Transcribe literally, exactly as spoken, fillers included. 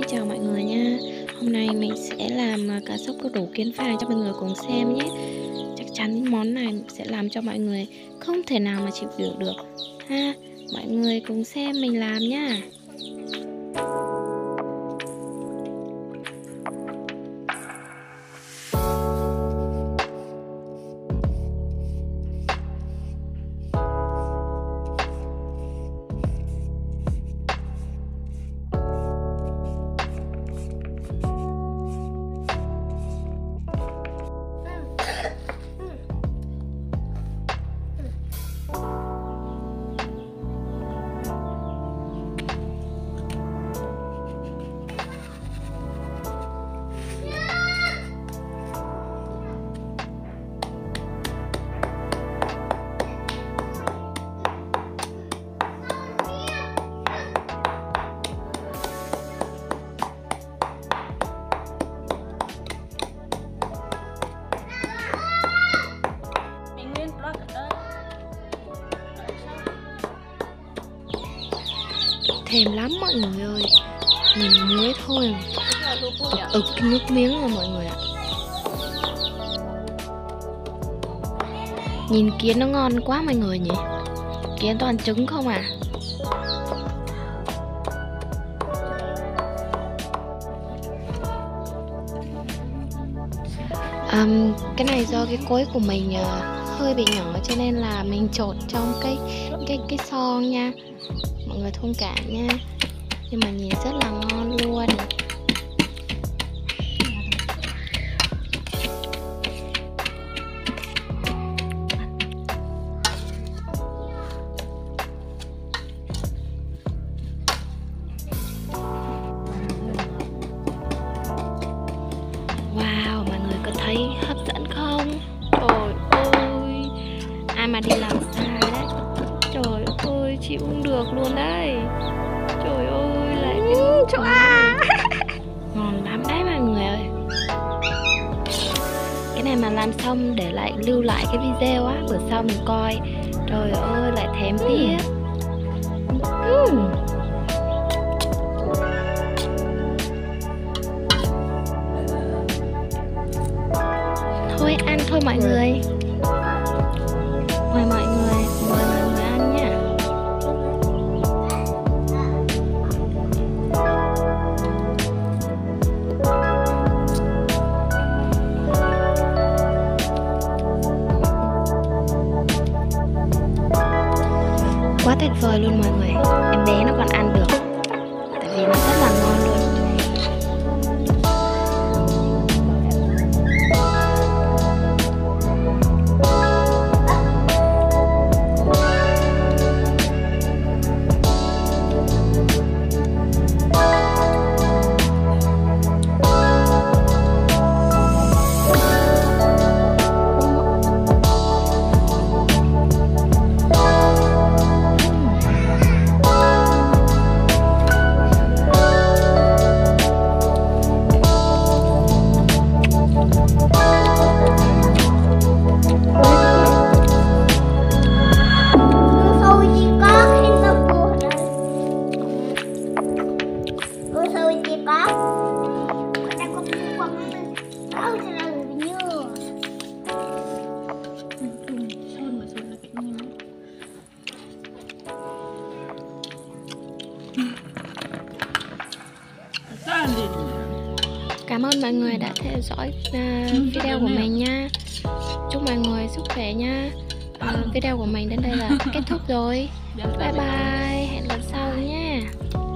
chào mọi người nha. Hôm nay mình sẽ làm à, cá sóc đu đủ kiến phang cho mọi người cùng xem nhé. Chắc chắn món này sẽ làm cho mọi người không thể nào mà chịu đựng được ha. Mọi người cùng xem mình làm nha. Thèm lắm mọi người ơi. Mình muối thôi ực ực nước miếng rồi mọi người ạ. Nhìn kiến nó ngon quá mọi người nhỉ. Kiến toàn trứng không à. um, Cái này do cái cối của mình uh, hơi bị nhỏ cho nên là mình trộn trong cái cái cái son nha. Mọi người thông cảm nha. Nhưng mà nhìn rất là ngon luôn. Wow, mọi người có thấy hấp dẫn không? Trời ơi, ai mà đi làm sai đấy. Trời ơi, chịu không được luôn đấy. Trời ơi, lại cái nước chỗ à. Ngon lắm đấy mọi người ơi. Cái này mà làm xong để lại lưu lại cái video á, bữa sau mình coi. Trời ơi, lại thèm tiếp. uhm. Thôi ăn thôi mọi người. Mời mọi người, mời mọi người ăn nha. Quá tuyệt vời luôn mọi người. Em bé nó còn ăn được. Tại vì nó rất là ngon luôn. Cảm ơn mọi người đã theo dõi uh, video của mình nha. Chúc mọi người sức khỏe nha. uh, Video của mình đến đây là kết thúc rồi. Bye bye, hẹn lần sau nha.